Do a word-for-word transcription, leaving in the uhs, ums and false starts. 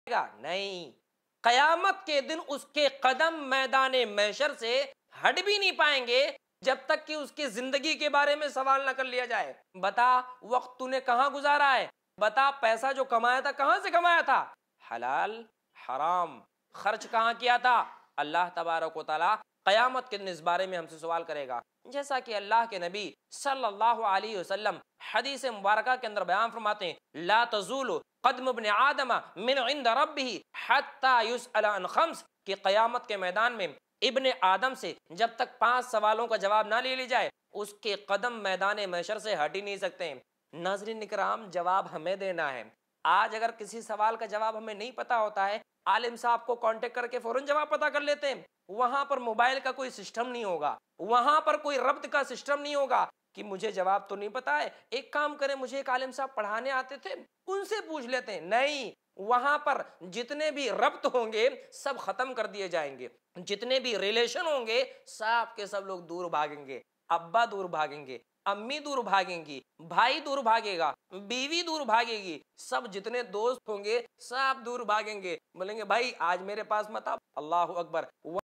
नहीं, कयामत के दिन उसके कदम मैदाने महशर से हट भी नहीं पाएंगे जब तक कि उसकी जिंदगी के बारे में सवाल न कर लिया जाए। बता वक्त तूने कहां गुजारा है, बता पैसा जो कमाया था कहां से कमाया था, हलाल हराम खर्च कहां किया था। अल्लाह तबारक व तआला कयामत के दिन इस बारे में हमसे सवाल करेगा। जैसा कि अल्लाह के नबी सल्लल्लाहु अलैहि वसल्लम हदीस मुबारक के अंदर बयान फरमाते हैं, ला तज़ूलु क़दम इब्न आदम मिन इंद रब्बिही हत्ता युसअल अन खम्स, कि क़यामत के मैदान में इब्न आदम से जब तक पांच सवालों का जवाब ना ले ली जाए उसके कदम मैदान महशर से हट ही नहीं सकते। नाज़रीन इकराम, जवाब हमें देना है। आज अगर किसी सवाल का जवाब हमें नहीं पता होता है, आलिम साहब को कांटेक्ट करके फौरन जवाब पता कर लेते हैं। वहां पर मोबाइल का कोई सिस्टम नहीं होगा, वहां पर कोई रब्त का सिस्टम नहीं होगा कि मुझे जवाब तो नहीं पता है, एक काम करें मुझे एक आलिम साहब पढ़ाने आते थे उनसे पूछ लेते हैं। नहीं, वहां पर जितने भी रब्त होंगे सब खत्म कर दिए जाएंगे, जितने भी रिलेशन होंगे सब के सब लोग दूर भागेंगे। अब्बा दूर भागेंगे, अम्मी दूर भागेंगी, भाई दूर भागेगा, बीवी दूर भागेगी, सब जितने दोस्त होंगे सब दूर भागेंगे। बोलेंगे भाई आज मेरे पास मत आ, अल्लाह अकबर।